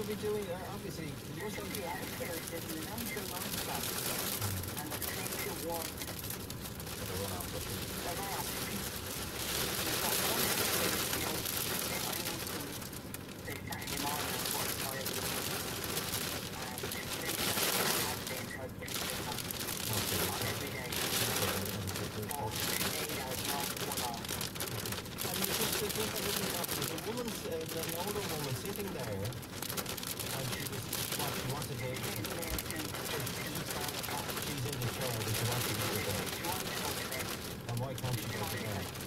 be doing, obviously, you must have... Yeah, there's an unusual long stop, and the train to walk. The run-off, but The runoff. There's not one thing, you know, they might need to, say, Saturday morning at work, or then you have to have the entire thing on every day. Or 8 hours, not 1 hour. and there's a woman, an older woman sitting there, and she was, what, she wanted to... She's in there since 12 o'clock. She's in the chair, but she wants to go to bed. She wants to go to bed. And why can't she go to bed?